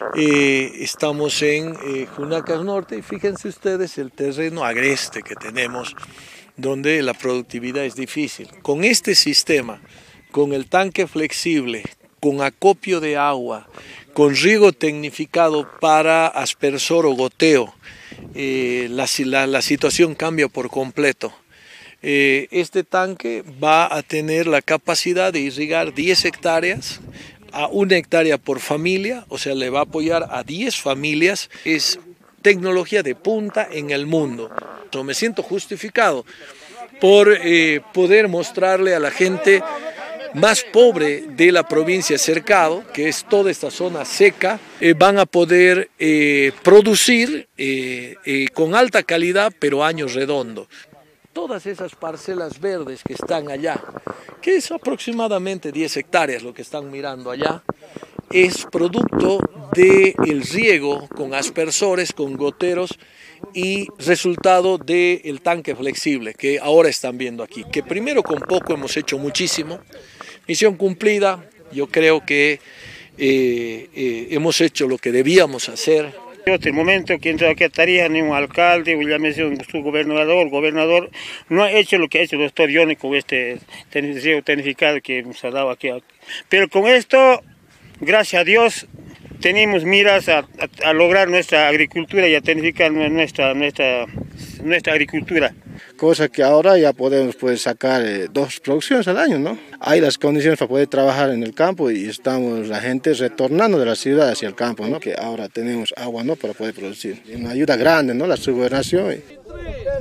Estamos en Junacas Norte y fíjense ustedes el terreno agreste que tenemos, donde la productividad es difícil. Con este sistema, con el tanque flexible, con acopio de agua, con riego tecnificado para aspersor o goteo, la situación cambia por completo. Este tanque va a tener la capacidad de irrigar 10 hectáreas, a 1 hectárea por familia, o sea, le va a apoyar a 10 familias. Es tecnología de punta en el mundo. Me siento justificado por poder mostrarle a la gente más pobre de la provincia Cercado, que es toda esta zona seca, van a poder producir con alta calidad, pero año redondo. Todas esas parcelas verdes que están allá, que es aproximadamente 10 hectáreas lo que están mirando allá, es producto del riego con aspersores, con goteros y resultado del tanque flexible que ahora están viendo aquí. Que primero con poco hemos hecho muchísimo, misión cumplida, yo creo que hemos hecho lo que debíamos hacer. Hasta el momento que entró aquí a Tarija, ni un alcalde, o llámese su gobernador, el gobernador no ha hecho lo que ha hecho el doctor Johnny con este riego tecnificado que nos ha dado aquí. Pero con esto, gracias a Dios, tenemos miras a lograr nuestra agricultura y a tecnificar nuestra agricultura. Cosa que ahora ya podemos sacar 2 producciones al año, ¿no? Hay las condiciones para poder trabajar en el campo y estamos la gente retornando de la ciudad hacia el campo, ¿no? Que ahora tenemos agua, ¿no? Para poder producir. Una ayuda grande, ¿no? La subgobernación.